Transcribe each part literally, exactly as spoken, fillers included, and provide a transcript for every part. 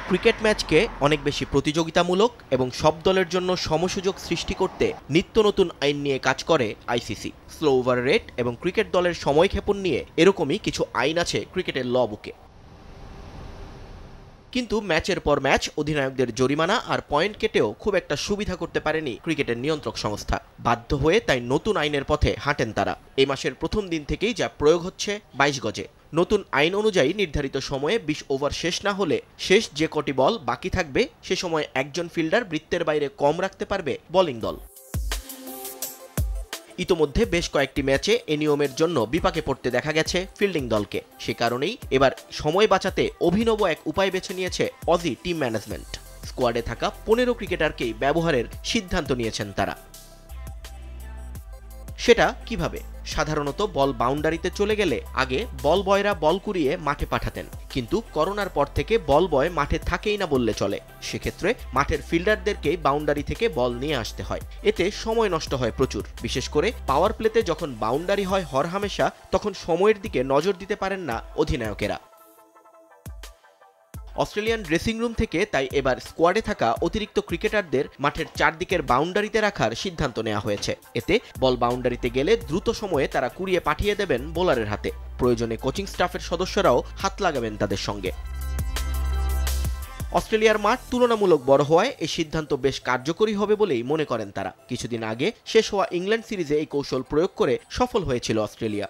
Cricket ম্যাচকে অনেক বেশি প্রতিযোগিতামূলক এবং সব দলের জন্য সমসুযোগ সৃষ্টি করতে নিত্য নতুন আইন নিয়ে কাজ করে আইসিসি। স্লো ওভার রেট এবং ক্রিকেট দলের সময়ক্ষেপণ নিয়ে এরকমই কিছু আইন আছে ক্রিকেটের ল বুকে। কিন্তু ম্যাচের পর ম্যাচ অধিনায়কদের জরিমানা আর পয়েন্ট কেটেও খুব একটা সুবিধা করতে পারেনি ক্রিকেটের নিয়ন্ত্রক সংস্থা। বাধ্য হয়ে তাই নতুন আইনের পথে হাঁটেন তারা। এই মাসের প্রথম দিন থেকেই যা প্রয়োগ হচ্ছে বাইশ গজে। নতুন আইন অনুযায়ী নির্ধারিত সময়ে বিশ ওভার শেষ না হলে শেষ যে কটি বল বাকি থাকবে সে সময় একজন ফিল্ডার বৃত্তের বাইরে কম রাখতে পারবে বোলিং দল। ইতোমধ্যে বেশ কয়েকটি ম্যাচে এ নিয়মের জন্য বিপাকে পড়তে দেখা গেছে ফিল্ডিং দলকে। সে কারণেই এবার সময় বাঁচাতে অভিনব এক উপায় বেছে নিয়েছে অজি টিম ম্যানেজমেন্ট। স্কোয়াডে থাকা পনেরো ক্রিকেটারকেই ব্যবহারের সিদ্ধান্ত নিয়েছেন তারা। সেটা কিভাবে? সাধারণত বল বাউন্ডারিতে চলে গেলে আগে বল বয়রা বল কুড়িয়ে মাঠে পাঠাতেন, কিন্তু করোনার পর থেকে বল বয় মাঠে থাকেই না বললে চলে। সেক্ষেত্রে মাঠের ফিল্ডারদেরকেই বাউন্ডারি থেকে বল নিয়ে আসতে হয়। এতে সময় নষ্ট হয় প্রচুর। বিশেষ করে পাওয়ার প্লেতে যখন বাউন্ডারি হয় হরহামেশা, তখন সময়ের দিকে নজর দিতে পারেন না অধিনায়কেরা। অস্ট্রেলিয়ান ড্রেসিং রুম থেকে তাই এবার স্কোয়াডে থাকা অতিরিক্ত ক্রিকেটারদের মাঠের চারদিকের বাউন্ডারিতে রাখার সিদ্ধান্ত নেওয়া হয়েছে। এতে বল বাউন্ডারিতে গেলে দ্রুত সময়ে তারা কুড়িয়ে পাঠিয়ে দেবেন বোলারের হাতে। প্রয়োজনে কোচিং স্টাফের সদস্যরাও হাত লাগাবেন তাদের সঙ্গে। অস্ট্রেলিয়ার মাঠ তুলনামূলক বড় হওয়ায় এই সিদ্ধান্ত বেশ কার্যকরী হবে বলেই মনে করেন তারা। কিছুদিন আগে শেষ হওয়া ইংল্যান্ড সিরিজে এই কৌশল প্রয়োগ করে সফল হয়েছিল অস্ট্রেলিয়া।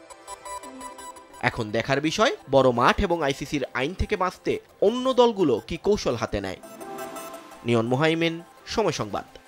এখন দেখার বিষয় বড় মাঠ এবং আইসিসির আইন থেকে বাঁচতে অন্য দলগুলো কি কৌশল হাতে নেয়। নিয়ন মোহাইমিন, সময় সংবাদ।